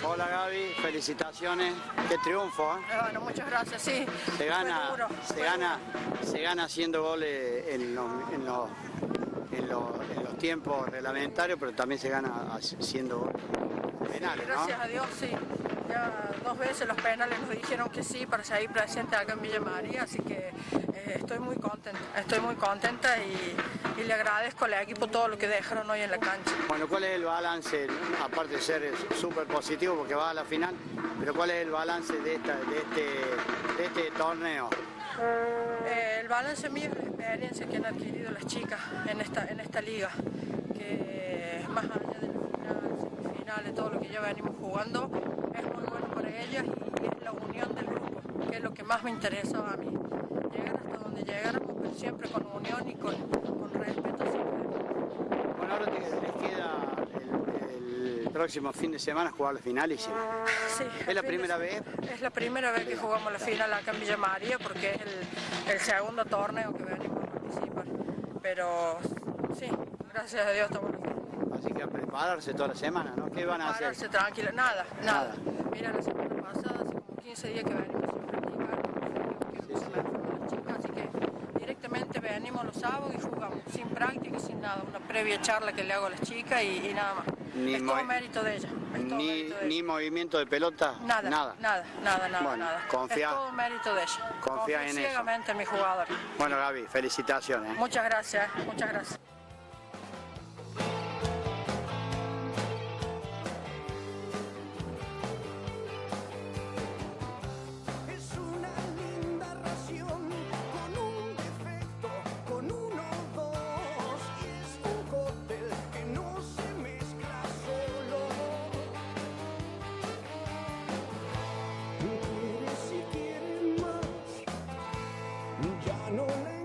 Hola Gaby, felicitaciones, qué triunfo, ¿eh? Bueno, muchas gracias, sí. Se gana, Fue duro, se gana haciendo goles en los tiempos reglamentarios, pero también se gana haciendo goles penales, sí, gracias ¿no? a Dios, sí. Ya 2 veces los penales nos dijeron que sí para seguir presente acá en Villa María, así que estoy muy contenta y le agradezco al equipo todo lo que dejaron hoy en la cancha. Bueno, ¿cuál es el balance, aparte de ser súper positivo porque va a la final, pero cuál es el balance de este torneo? El balance mío es la experiencia que han adquirido las chicas en esta liga, que más allá de la final, semifinales, todo lo que ya venimos jugando, es muy bueno para ellas y es la unión del grupo, que es lo que más me interesaba a mí. Llegar hasta donde llegáramos, pero siempre con unión y con respeto siempre. Bueno, ahora les queda el próximo fin de semana jugar la finalísima. Sí, ¿Es la primera vez? Es la primera vez que jugamos la final acá en Villa María porque es el segundo torneo que venimos a participar. Pero sí, gracias a Dios estamos aquí. Así que a prepararse toda la semana, ¿no? ¿Qué van a hacer? Prepararse tranquila, nada. Mira, la semana pasada, hace como 15 días que venimos sin practicar, que se me enfermó la chica, así que directamente venimos los sábados y jugamos, sin práctica, sin nada, una previa charla que le hago a las chicas y nada más. Es todo mérito de ella. Ni movimiento de pelota, nada. Bueno, confía, es todo mérito de ella. Confía en ciegamente en mi jugador. Bueno, Gaby, felicitaciones. Muchas gracias, muchas gracias. Es una linda ración con un defecto, con uno o dos, y es un cóctel que no se mezcla solo. Quiere si quiere más, ya no le